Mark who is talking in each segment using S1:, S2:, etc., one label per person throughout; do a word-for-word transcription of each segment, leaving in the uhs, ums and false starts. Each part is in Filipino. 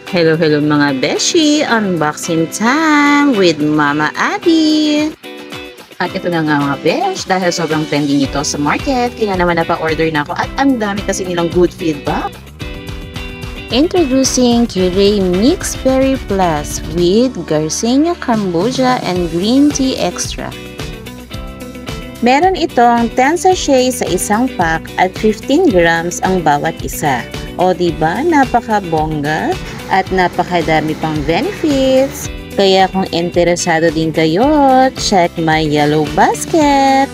S1: Hello, hello mga beshi! Unboxing time with Mama Abby! At ito na nga mga besh, dahil sobrang trending ito sa market, kaya naman napa-order na ako at ang dami kasi nilang good feedback. Introducing Curry Mixed Berry Plus with Garcinia Kombucha and Green Tea Extra. Meron itong ten sachets sa isang pack at fifteen grams ang bawat isa. O diba, napaka-bongga at napakadami pang benefits. Kaya kung interesado din kayo, check my yellow basket.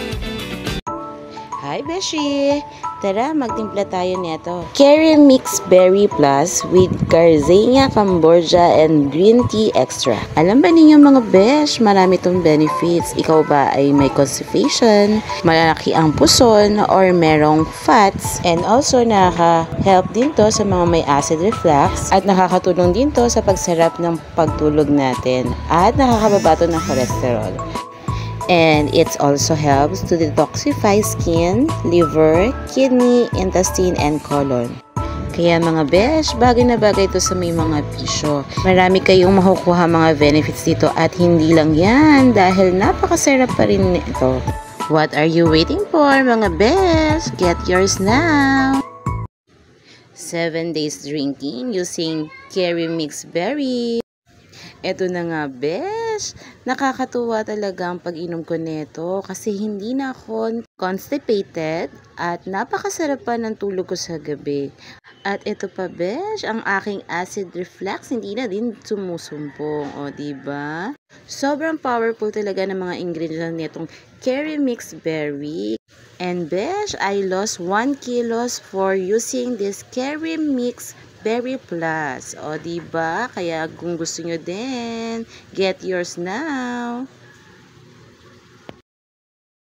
S1: Hi Beshi! Tara, magtimpla tayo nito. Curry Mixed Berry Plus with Garcinia Kombucha and Green Tea Extra. Alam ba ninyo mga besh, marami itong benefits. Ikaw ba ay may constipation, malaki ang puson, or merong fats? And also, nakaka-help din to sa mga may acid reflux at nakakatulong din to sa pagsarap ng pagtulog natin at nakakababa to ng cholesterol. And it also helps to detoxify skin, liver, kidney, intestine, and colon. Kaya mga besh, bagay na bagay ito sa may mga bisyo. Marami kayong makukuha mga benefits dito at hindi lang yan dahil napakasarap pa rin ito. What are you waiting for mga besh? Get yours now! seven days drinking using Curry Mixed Berry. Eto na nga besh, nakakatuwa talaga ang pag-inom ko nito kasi hindi na ako constipated at napakasarap pa ng tulog ko sa gabi. At ito pa besh, ang aking acid reflux hindi na din sumusumbong, o diba? Sobrang powerful talaga ng mga ingredients nitong Curry Mixed Berry. And besh, I lost one kilos for using this Curry Mixed Berry Plus. O diba? Kaya kung gusto nyo din, get yours now.